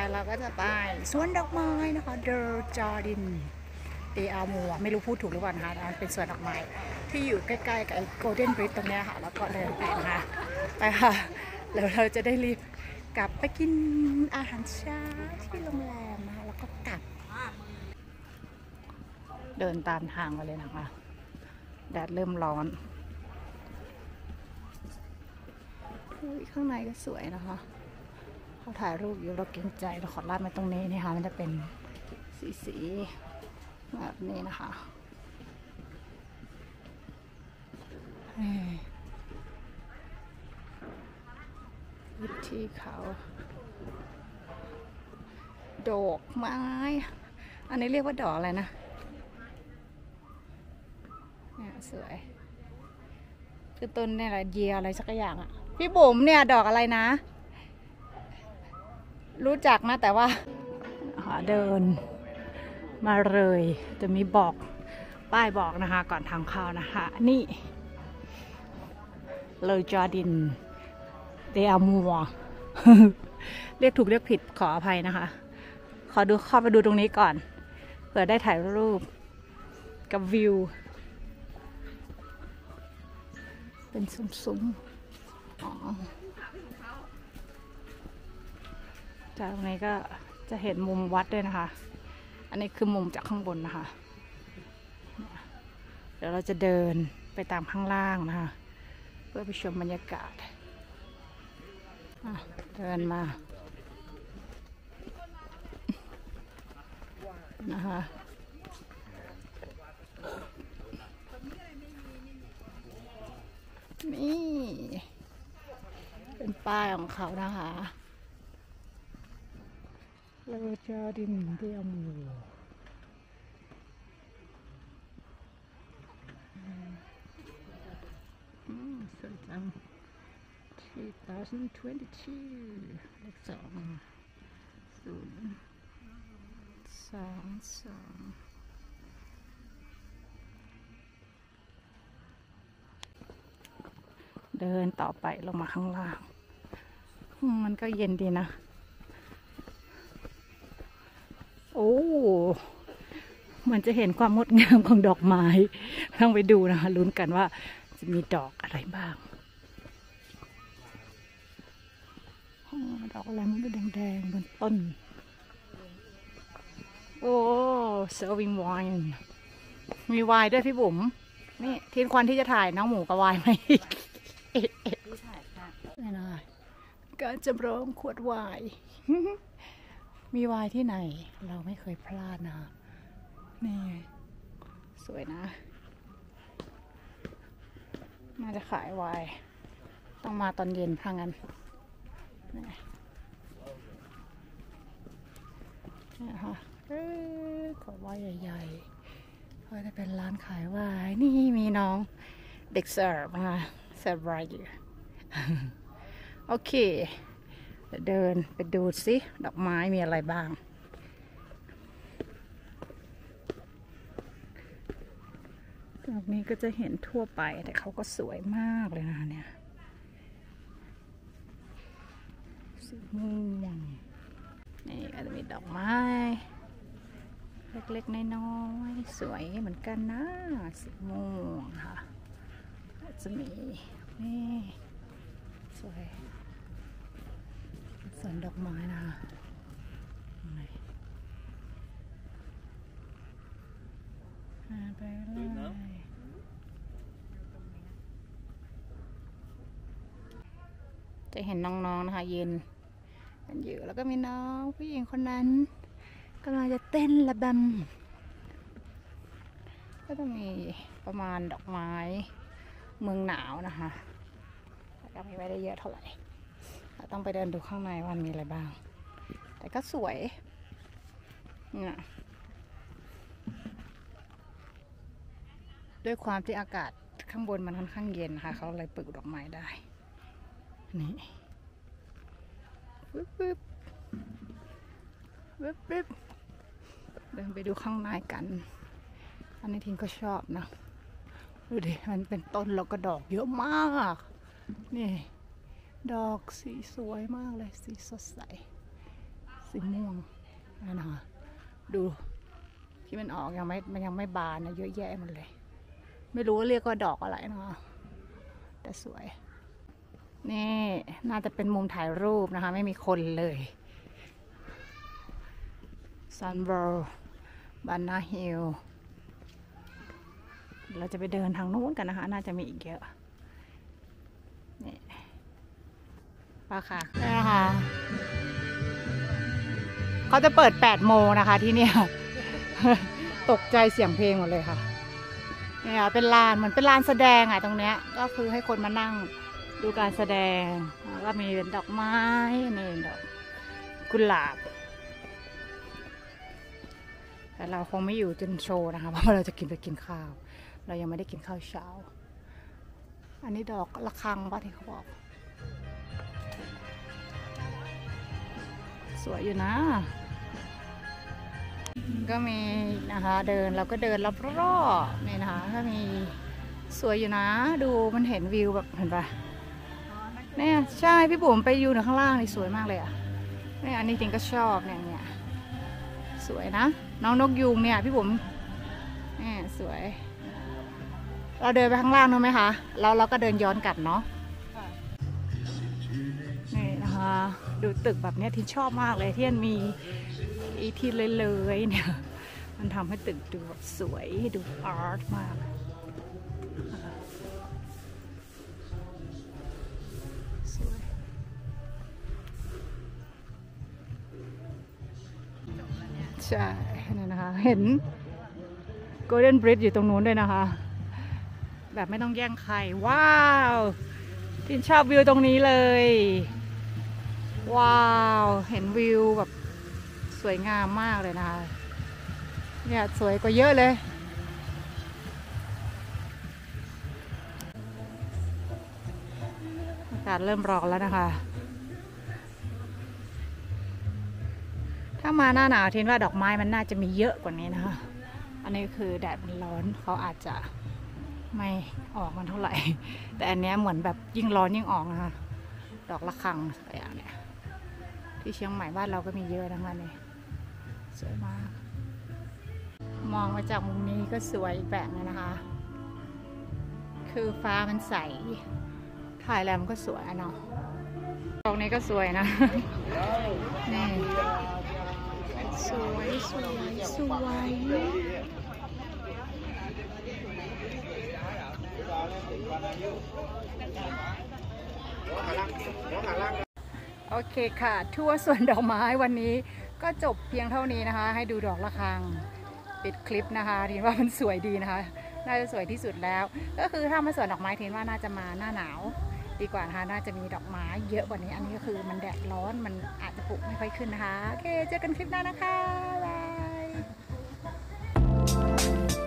เราก็จะไปสวนดอกไม้นะคะ The Jardin de Amor ไม่รู้พูดถูกหรือเปล่านะคะมันเป็นสวนดอกไม้ที่อยู่ใกล้ๆกับ Golden Bridge ตรงนี้ค่ะแล้วก็เดินไปนะคะไปค่ะแล้วเราจะได้รีบกลับไปกินอาหารเช้าที่โรงแรมนะคะแล้วก็กลับเดินตามทางไปเลยนะคะแดดเริ่มร้อนข้างในก็สวยนะคะเขาถ่ายรูปอยู่เราเกรงใจเราขอลาดมาตรงนี้นะคะมันจะเป็นสีแบบนี้นะคะวิธีเขาดอกไม้อันนี้เรียกว่าดอกอะไรนะเนี่ยสวยคือต้นเนี่ยอะไรเยียอะไรสักอย่างอ่ะพี่บุ๋มเนี่ยดอกอะไรนะรู้จักนะแต่ว่าเดินมาเลยจะมีบอกป้ายบอกนะคะก่อนทางเข้านะคะนี่เลยจอร์ดินเดอามัวเรียกถูกเรียกผิดขออภัยนะคะขอดูเข้าไปดูตรงนี้ก่อนเผื่อได้ถ่ายรูปกับวิวเป็นซุ้มจากตรงนี้ก็จะเห็นมุมวัดด้วยนะคะอันนี้คือมุมจากข้างบนนะคะเดี๋ยวเราจะเดินไปตามข้างล่างนะคะเพื่อไปชมบรรยากาศเดินมานะคะนี่เป็นป้ายของเขานะคะเลอจอดินเดียมูสวยจัง2022เลข2 0 2 2เดินต่อไปลงมาข้างล่างมันก็เย็นดีนะโอ้มันจะเห็นความงดงามของดอกไม้ต้องไปดูนะคะลุ้นกันว่าจะมีดอกอะไรบ้างดอกอะไรมันก็แดงๆบนต้นโอ้เซอร์วิงไวน์มีไวน์ด้วยพี่บุ๋มนี่ทีมควันที่จะถ่ายน้องหมูกับไวน์ไหมไม่น่าการจำลองขวดไวน์มีไวน์ที่ไหนเราไม่เคยพลาดนะนี่สวยนะน่าจะขายไวน์ต้องมาตอนเย็นพังกันนี่ค่ะขวดไวน์ใหญ่ๆก็จะเป็นร้านขายไวน์นี่มีน้องเด็กเสิร์ฟนะคะเสิร์ฟไวน์อยู่โอเคเดินไปดูสิดอกไม้มีอะไรบ้างดอกนี้ก็จะเห็นทั่วไปแต่เขาก็สวยมากเลยนะเนี่ยสีม่วงนี่ก็จะมีดอกไม้เล็กๆน้อยๆสวยเหมือนกันนะสีม่วงค่ะจะมีนี่สวยสวนดอกไม้นะคะไปเลยจะเห็นน้องๆนะคะยืนกันอยู่แล้วก็มีน้องผู้หญิงคนนั้นกำลังจะเต้นระบำก็จะมีประมาณดอกไม้เมืองหนาวนะคะแต่ก็ไม่ได้เยอะเท่าไหร่เราต้องไปเดินดูข้างในว่ามีอะไรบ้างแต่ก็สวยเนี่ยด้วยความที่อากาศข้างบนมันค่อนข้างเย็นค่ะเขาเลยปลูกดอกไม้ได้นี่ปึ๊บปึ๊บปึ๊บปึ๊บเดินไปดูข้างในกันอันนี้ทิงก็ชอบนะดูดิมันเป็นต้นแล้วก็ดอกเยอะมากนี่ดอกสีสวยมากเลยสีสดใสสีม่วงนั่นนะคะดูที่มันออกมันยังไม่บานนะเยอะแยะหมดเลยไม่รู้ว่าเรียกว่าดอกอะไรนะคะแต่สวยนี่น่าจะเป็นมุมถ่ายรูปนะคะไม่มีคนเลยซันเบิร์บานาฮิลเราจะไปเดินทางนู้นกันนะคะน่าจะมีอีกเยอะนี่ป้าค่ะนี่นะคะเขาจะเปิด8 โมงนะคะที่เนี่ย ตกใจเสียงเพลงหมดเลยค่ะเนี่ยเป็นลานเหมือนเป็นลานแสดงอ่ะตรงเนี้ยก็คือให้คนมานั่งดูการแสดงแล้วก็มีเป็นดอกไม้นี่ดอกกุหลาบแต่เราคงไม่อยู่จนโชว์นะคะเพราะเราจะกินข้าวเรายังไม่ได้กินข้าวเช้าอันนี้ดอกระฆังป่ะที่เขาบอกสวยอยู่นะก็มีนะคะเดินเราก็เดินรอบๆนี่นะคะก็มีสวยอยู่นะดูมันเห็นวิวแบบเห็นปะเนี่ยใช่พี่บุ๋มไปอยู่ข้างล่างนี่สวยมากเลยอ่ะนี่อันนี้จริงก็ชอบเนี่ยสวยนะน้องนกยูงเนี่ยพี่บุ๋มนี่สวยเราเดินไปข้างล่างนู้นไหมคะเราก็เดินย้อนกลับเนาะนี่นะคะดูตึกแบบนี้ที่ชอบมากเลยที่มันมีอีที่เลยเนี่ยมันทำให้ตึกดูแบบสวยดูอาร์ตมากสวยใช่นี่นะคะเห็น Golden Bridge อยู่ตรงนู้นด้วยนะคะแบบไม่ต้องแย่งใครว้าวทินชอบวิวตรงนี้เลยว้าวเห็นวิวแบบสวยงามมากเลยนะคะเนี่ยสวยกว่าเยอะเลยอากาศเริ่มร้อนแล้วนะคะถ้ามาหน้าหนาวทินว่าดอกไม้มันน่าจะมีเยอะกว่านี้นะคะอันนี้คือแดดมันร้อนเขาอาจจะไม่ออกมันเท่าไหร่แต่อันนี้เหมือนแบบยิ่งร้อนยิ่งออกนะคะดอกระฆังอะไรอย่างเนี้ยที่เชียงใหม่บ้านเราก็มีเยอะนะคะนี่สวยมากมองมาจากมุมนี้ก็สวยอีกแบบนึงนะคะคือฟ้ามันใสถ่ายแล้วมันก็สวยเนาะตรงนี้ก็สวยนะนี่สวยโอเคค่ะทัวร์สวนดอกไม้วันนี้ก็จบเพียงเท่านี้นะคะให้ดูดอกระฆังปิดคลิปนะคะทีนว่ามันสวยดีนะคะน่าจะสวยที่สุดแล้วก็คือถ้ามาสวนดอกไม้ทีนว่าน่าจะมาหน้าหนาวดีกว่านะคะน่าจะมีดอกไม้เยอะกว่านี้อันนี้ก็คือมันแดดร้อนมันอาจจะปลูกไม่ค่อยขึ้นนะคะโอเคเจอกันคลิปหน้านะคะบาย